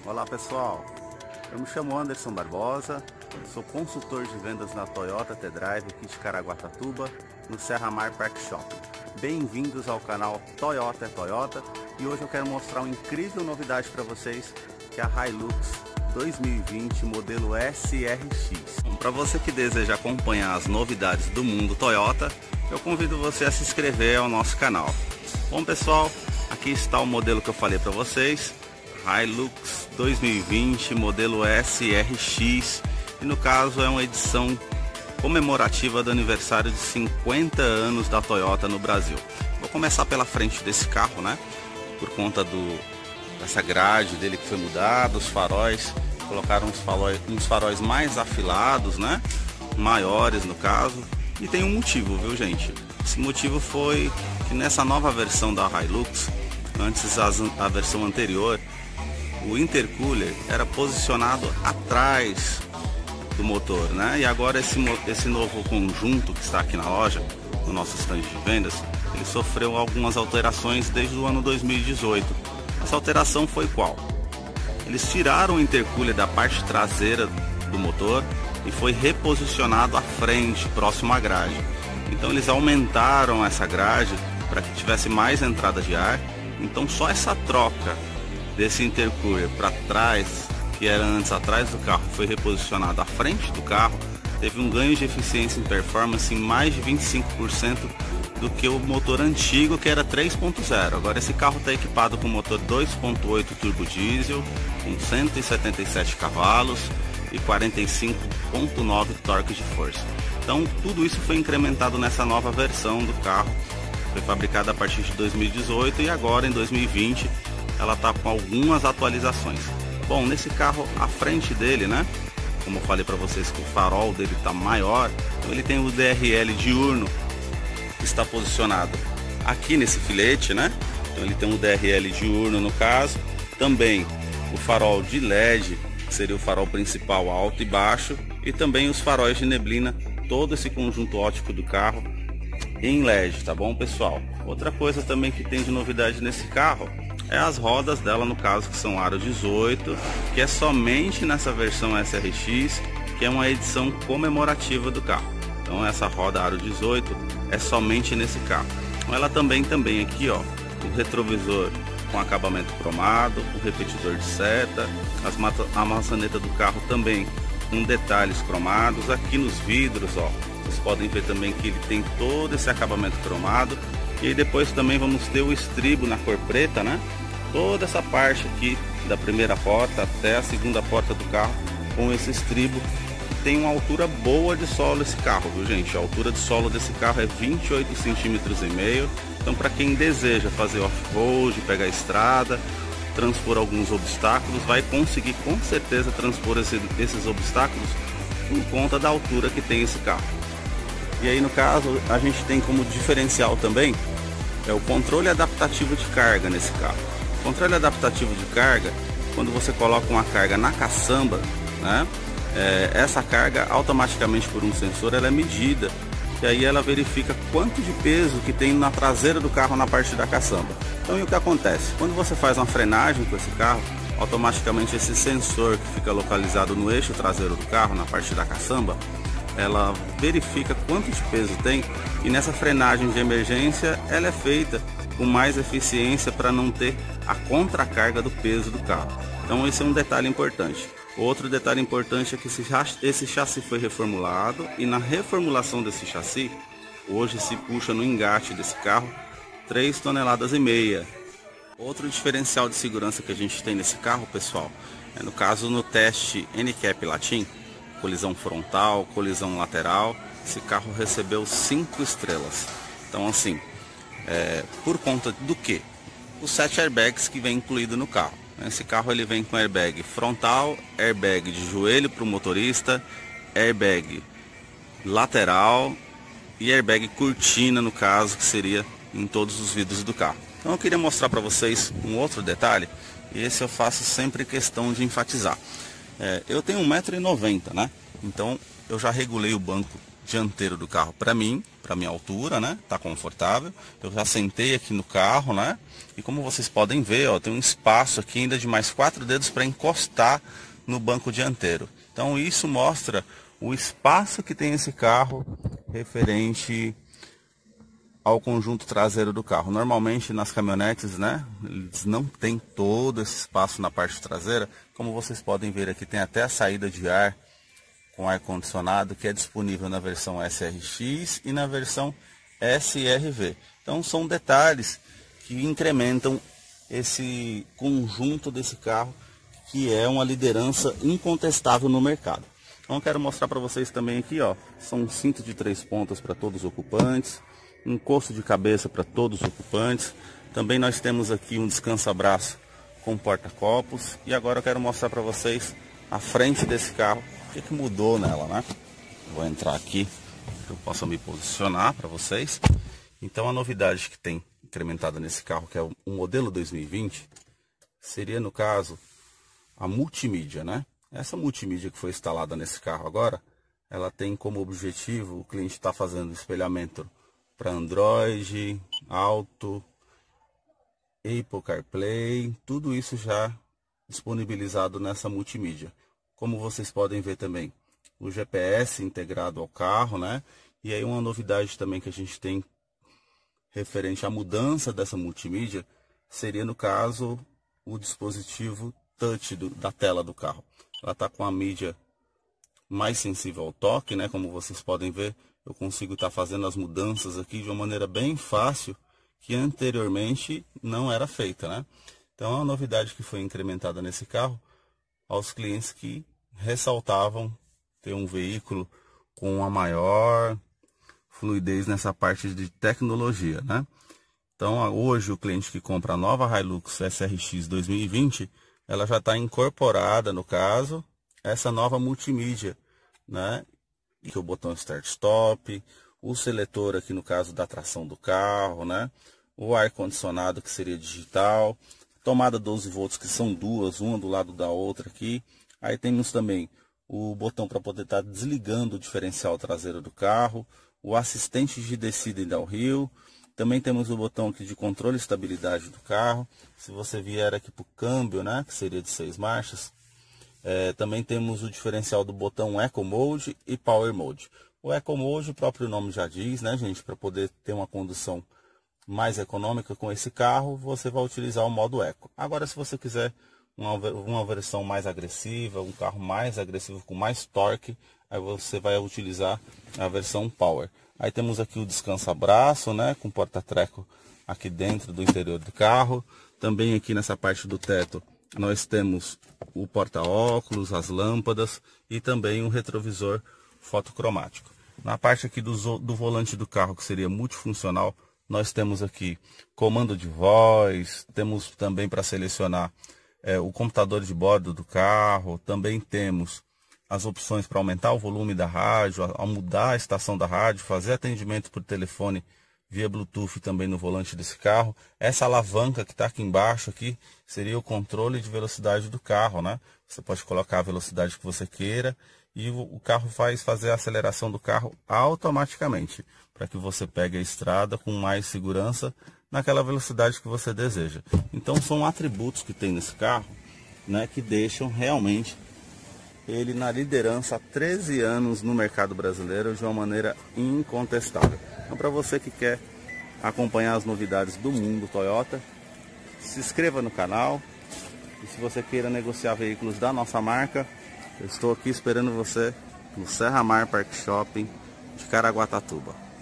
Olá pessoal, eu me chamo Anderson Barbosa, sou consultor de vendas na Toyota T-Drive aqui de Caraguatatuba, no Serra Mar Park Shopping. Bem-vindos ao canal Toyota é Toyota e hoje eu quero mostrar uma incrível novidade para vocês, que é a Hilux 2020 modelo SRX. Para você que deseja acompanhar as novidades do mundo Toyota, eu convido você a se inscrever ao nosso canal. Bom pessoal, aqui está o modelo que eu falei para vocês, Hilux 2020 modelo SRX, e no caso é uma edição comemorativa do aniversário de 50 anos da Toyota no Brasil. Vou começar pela frente desse carro, né? Por conta dessa grade dele que foi mudada, os faróis, colocaram uns faróis mais afilados, né? Maiores no caso, e tem um motivo, viu gente? Esse motivo foi que nessa nova versão da Hilux, antes a versão anterior, o intercooler era posicionado atrás do motor, né? E agora esse novo conjunto que está aqui na loja, no nosso estande de vendas, ele sofreu algumas alterações desde o ano 2018. Essa alteração foi qual? Eles tiraram o intercooler da parte traseira do motor e foi reposicionado à frente, próximo à grade. Então eles aumentaram essa grade para que tivesse mais entrada de ar. Então só essa troca desse intercooler para trás, que era antes atrás do carro, foi reposicionado à frente do carro, teve um ganho de eficiência em performance em mais de 25% do que o motor antigo, que era 3.0. Agora esse carro está equipado com motor 2.8 turbo diesel, com 177 cavalos e 45.9 torque de força. Então tudo isso foi incrementado nessa nova versão do carro, foi fabricada a partir de 2018 e agora em 2020 ela está com algumas atualizações. Bom, nesse carro, a frente dele, né? Como eu falei para vocês que o farol dele está maior, então ele tem o DRL diurno que está posicionado aqui nesse filete, né? Então ele tem um DRL diurno no caso, também o farol de LED, que seria o farol principal alto e baixo, e também os faróis de neblina, todo esse conjunto óptico do carro em LED, tá bom pessoal? Outra coisa também que tem de novidade nesse carro é as rodas dela, no caso, que são aro 18, que é somente nessa versão SRX, que é uma edição comemorativa do carro. Então essa roda aro 18 é somente nesse carro. Ela também aqui, ó, o retrovisor com acabamento cromado, o repetidor de seta, a maçaneta do carro também com detalhes cromados. Aqui nos vidros, ó, vocês podem ver também que ele tem todo esse acabamento cromado. E depois também vamos ter o estribo na cor preta, né? Toda essa parte aqui da primeira porta até a segunda porta do carro com esse estribo. Tem uma altura boa de solo esse carro, viu gente? A altura de solo desse carro é 28,5 cm. Então para quem deseja fazer off-road, pegar a estrada, transpor alguns obstáculos, vai conseguir com certeza transpor esses obstáculos por conta da altura que tem esse carro. E aí no caso a gente tem como diferencial também o controle adaptativo de carga nesse carro. O controle adaptativo de carga, quando você coloca uma carga na caçamba, né, essa carga automaticamente por um sensor ela é medida, e aí ela verifica quanto de peso que tem na traseira do carro na parte da caçamba. Então e o que acontece? Quando você faz uma frenagem com esse carro, automaticamente esse sensor que fica localizado no eixo traseiro do carro, na parte da caçamba, ela verifica quanto de peso tem, e nessa frenagem de emergência ela é feita com mais eficiência para não ter a contracarga do peso do carro. Então esse é um detalhe importante. Outro detalhe importante é que esse chassi foi reformulado, e na reformulação desse chassi hoje se puxa no engate desse carro 3,5 toneladas. Outro diferencial de segurança que a gente tem nesse carro, pessoal, é no caso no teste NCAP Latim, colisão frontal, colisão lateral, esse carro recebeu 5 estrelas. Então assim, por conta do que? Os 7 airbags que vem incluído no carro. Esse carro ele vem com airbag frontal, airbag de joelho para o motorista, airbag lateral e airbag cortina, no caso, que seria em todos os vidros do carro. Então eu queria mostrar para vocês um outro detalhe, e esse eu faço sempre questão de enfatizar. Eu tenho 1,90 m, né? Então eu já regulei o banco dianteiro do carro para mim, para minha altura, né? Tá confortável. Eu já sentei aqui no carro, né? E como vocês podem ver, ó, tem um espaço aqui ainda de mais 4 dedos para encostar no banco dianteiro. Então isso mostra o espaço que tem esse carro referente ao conjunto traseiro do carro. Normalmente nas caminhonetes, né, eles não tem todo esse espaço na parte traseira. Como vocês podem ver aqui, tem até a saída de ar com ar-condicionado, que é disponível na versão SRX e na versão SRV. Então são detalhes que incrementam esse conjunto desse carro, que é uma liderança incontestável no mercado. Então eu quero mostrar para vocês também aqui, ó, são cintos de 3 pontas para todos os ocupantes, encosto de cabeça para todos os ocupantes. Também nós temos aqui um descansa-braço com porta-copos. E agora eu quero mostrar para vocês a frente desse carro, o que mudou nela, né? Vou entrar aqui, que eu possa me posicionar para vocês. Então a novidade que tem incrementada nesse carro, que é o modelo 2020, seria no caso a multimídia, né? Essa multimídia que foi instalada nesse carro agora, ela tem como objetivo, o cliente está fazendo espelhamento para Android, Auto, Apple CarPlay, tudo isso já disponibilizado nessa multimídia. Como vocês podem ver também, o GPS integrado ao carro, né? E aí uma novidade também que a gente tem referente à mudança dessa multimídia, seria no caso o dispositivo touch da tela do carro. Ela está com a mídia mais sensível ao toque, né? Como vocês podem ver, eu consigo estar fazendo as mudanças aqui de uma maneira bem fácil, que anteriormente não era feita, né? Então é uma novidade que foi incrementada nesse carro aos clientes que ressaltavam ter um veículo com uma maior fluidez nessa parte de tecnologia, né? Então hoje o cliente que compra a nova Hilux SRX 2020, ela já está incorporada, no caso, essa nova multimídia, né? Que é o botão Start Stop, o seletor aqui no caso da tração do carro, né? O ar-condicionado que seria digital, tomada 12 volts que são duas, uma do lado da outra aqui. Aí temos também o botão para poder estar desligando o diferencial traseiro do carro, o assistente de descida e downhill. Também temos o botão aqui de controle e estabilidade do carro. Se você vier aqui para o câmbio, né, que seria de 6 marchas, também temos o diferencial do botão Eco Mode e Power Mode. O Eco Mode, o próprio nome já diz, né, gente, para poder ter uma condução mais econômica com esse carro, você vai utilizar o modo Eco. Agora, se você quiser uma versão mais agressiva, um carro mais agressivo com mais torque, aí você vai utilizar a versão Power. Aí temos aqui o descansa-braço, né, com porta-treco aqui dentro do interior do carro. Também aqui nessa parte do teto nós temos o porta-óculos, as lâmpadas e também um retrovisor fotocromático. Na parte aqui do volante do carro, que seria multifuncional, nós temos aqui comando de voz, temos também para selecionar o computador de bordo do carro, também temos as opções para aumentar o volume da rádio, ao mudar a estação da rádio, fazer atendimento por telefone via Bluetooth também no volante desse carro. Essa alavanca que está aqui embaixo aqui seria o controle de velocidade do carro, né? Você pode colocar a velocidade que você queira e o carro vai fazer a aceleração do carro automaticamente, para que você pegue a estrada com mais segurança naquela velocidade que você deseja. Então são atributos que tem nesse carro, né, que deixam realmente ele na liderança há 13 anos no mercado brasileiro de uma maneira incontestável. Então, para você que quer acompanhar as novidades do mundo Toyota, se inscreva no canal. E se você queira negociar veículos da nossa marca, eu estou aqui esperando você no Serra Mar Park Shopping de Caraguatatuba.